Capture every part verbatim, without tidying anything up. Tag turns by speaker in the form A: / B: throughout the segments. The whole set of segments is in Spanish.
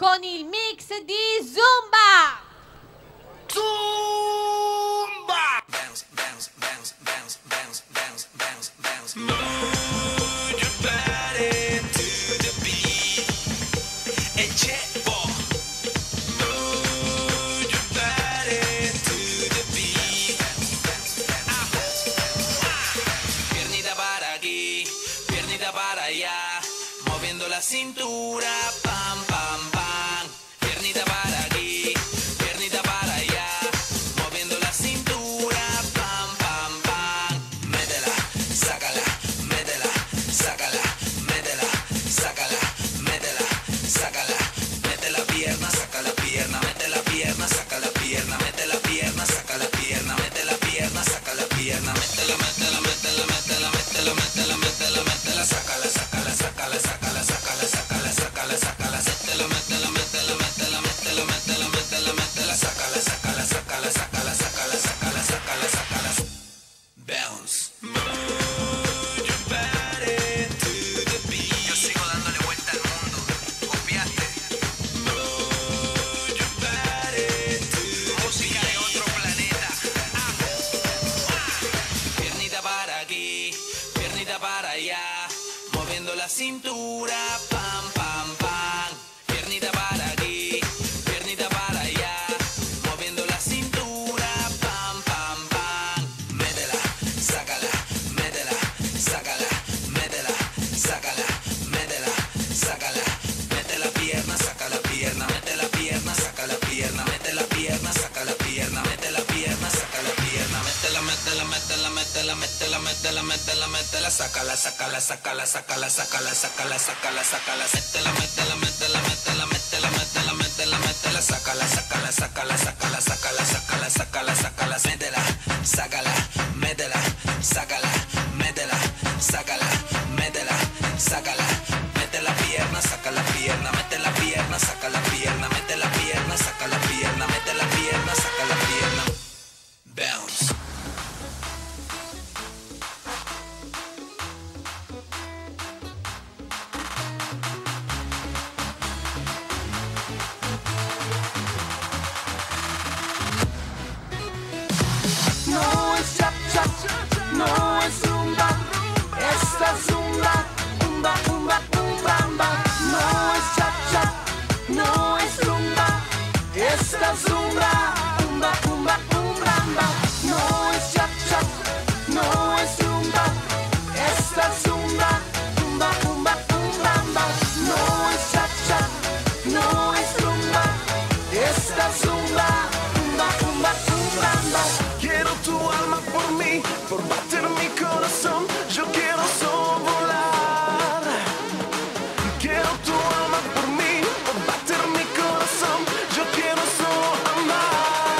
A: con il mix di Zumba.
B: Zumba! Bounce, bounce, bounce, bounce, bounce, bounce, bounce, bounce. Move your body to the beat. E chepo. Move your body to the beat. Ah. Piernita para aquí, piernita para allá, moviendo la cintura, pam, pam, pam. Piernita para aquí, piernita para allá, moviendo la cintura, pam, pam, pam. Métela, sácala, métela, sácala, métela, sácala, métela, sácala. Mete la pierna, saca la pierna, mete la pierna, saca la pierna, mete la pierna, saca la pierna, mete la pierna, saca la pierna, métela, métela, métela, métela, métela, métela, métela, métela, sácala, sácala, sácala, sácala, sácala, sácala, sácala, sácala, métela, métela, métela, métela, métela, métela, métela, métela, sácala, sácala, sácala, sácala, sácala, sácala, sácala, sácala. Bounce. Move your body to the beat. Yo sigo dándole vuelta al mundo. Copiaste. Move your body to the música de otro planeta. Ah. Piernita para aquí, piernita para allá, moviendo la cintura, pam, pam, pam. Piernita para aquí, piernita para allá, moviendo la cintura, pam, pam, pam. Métela, sácala, métela, sácala, métela, sácala, métela, sácala. Mete la pierna, saca la pierna, mete la pierna, saca la pierna, mete la pierna, saca la pierna, mete la pierna, saca la pierna, métela, métela, métela, métela, métela, métela, métela, métela, sácala, sácala, sácala, sácala, sácala, sácala, sácala, sácala, métela, métela, métela, métela, métela, métela, métela, métela, sácala, sácala, sácala, sácala, sácala, sácala, sácala, sácala, métela, sácala, métela, sácala, métela, sácala, métela, sácala, mete la pierna, saca la pierna, mete la pierna, saca la pierna, mete la pierna, saca la pierna, mete la pierna, saca la pierna. Bounce.
C: No es chap chap, no es zumba, esta es zumba, umba, umba, umbamba. No es chap chap, no es zumba, esta es zumba, umba, umba, umbamba. No es chap chap, no es zumba, esta es zumba, umba, umba, umbamba. No es chap chap, no es zumba, esta es zumba, umba, umba, umbamba. Quiero tu alma por mí, por bater mi corazón, yo quiero solo volar. Quiero tu alma por mí, por bater mi corazón, yo quiero solo amar.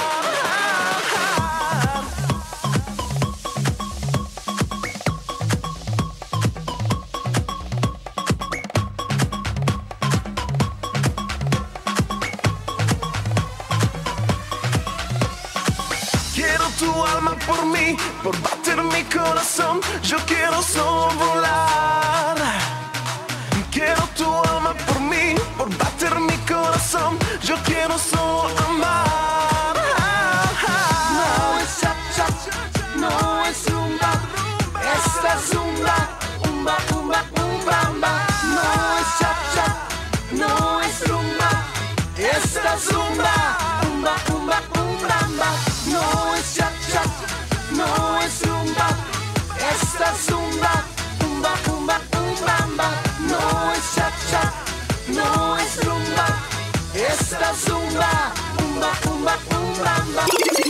C: Quiero tu alma por mí, por bater mi corazón, yo quiero solo volar. Quiero tu alma por mí, por bater mi corazón, yo quiero solo amar. No es chap chap, no es zumba, esta es zumba, umba, umba, umbamba. No es chap chap, no es zumba, esta es zumba, umba, umba, umbamba. No es chap chap, no es zumba, esta es zumba, umba, umba, umbamba. No es chap chap, no es zumba, esta es zumba, umba, umba, umbamba.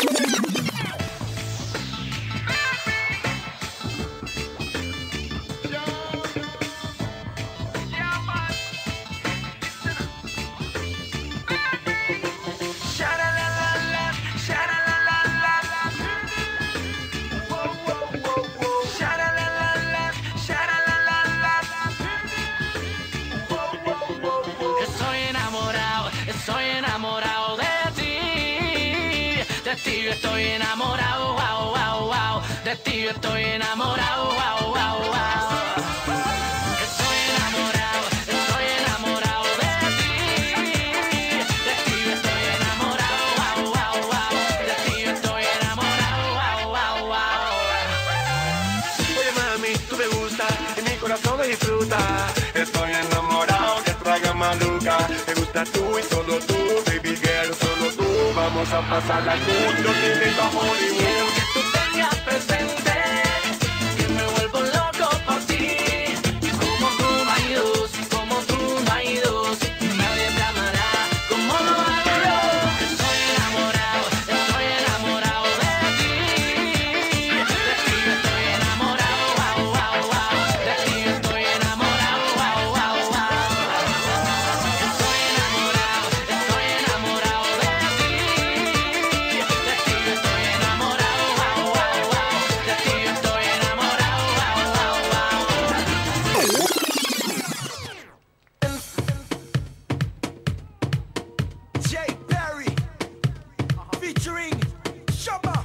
D: Estoy enamorado, estoy enamorado de ti. De ti yo estoy enamorado, wow, wow, wow. De ti yo estoy enamorado, wow, wow, wow. Estoy enamorado, estoy enamorado de ti.
C: lo disfruta. Estoy enamorado, que traga maluca. Me gusta tú y solo tú, baby girl, solo tú. Vamos a pasarla juntos, living the Hollywood.
D: Quiero que tú tengas presente que me vuelvo loco por ti. Como tú no hay dos, como tú no hay dos. Nadie te amará como lo hago yo. Estoy enamorado, estoy enamorado de ti. De ti estoy enamorado, wow, wow, wow. De ti estoy enamorado, wow, wow, wow. Estoy enamorado, estoy enamorado de ti. De ti estoy enamorado, wow, wow, wow. De ti estoy enamorado, wow, wow, wow.
C: Jay Perry featuring Shabba.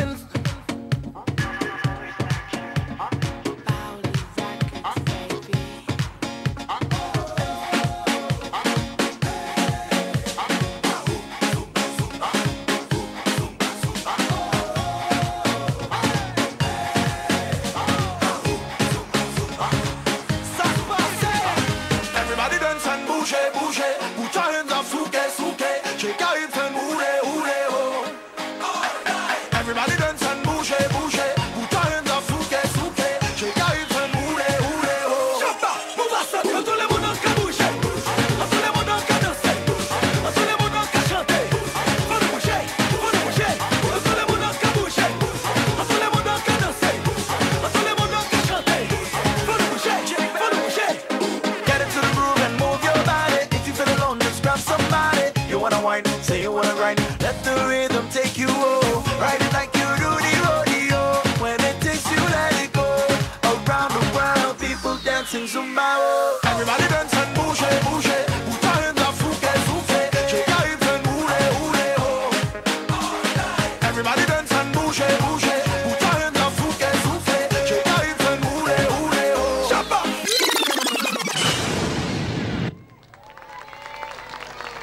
C: Everybody dance and bouge, bouge. Put your hands up, souke, souke. Shake your hips and hule, hule, ho. Everybody dance and bouge, bouge. Put your hands up, souke, souke. Shake your hips and hule, hule, ho. Shabba, move à ça, que tout le monde en ska bouger. À tout le monde en ska danser. À tout le monde en ska chanter. Faut le bouger, faut le bouger. À tout le monde en ska bouger. À tout le monde en ska danser. À tout le monde en ska chanter. Faut le bouger, faut le bouger. Get into the groove and move your body. If you feel alone, just grab somebody. You wanna whine, say you wanna grind. Let the rhythm take you home. Ride it like you do the rodeo. When it takes you, let it go. Around the world, people dancing Zumba. Oh. Everybody dance and bouge, bouge. Put your hands up, souke, souke. Shake your hips and hule, hule, ho. Everybody dance and bouge, bouge. Put your hands up, souke, souke. Shake your hips and hule, hule, ho. Shabba.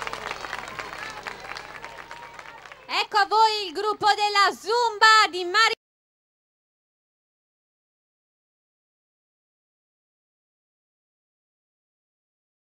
A: Ecco a voi il gruppo della Zumba di Mario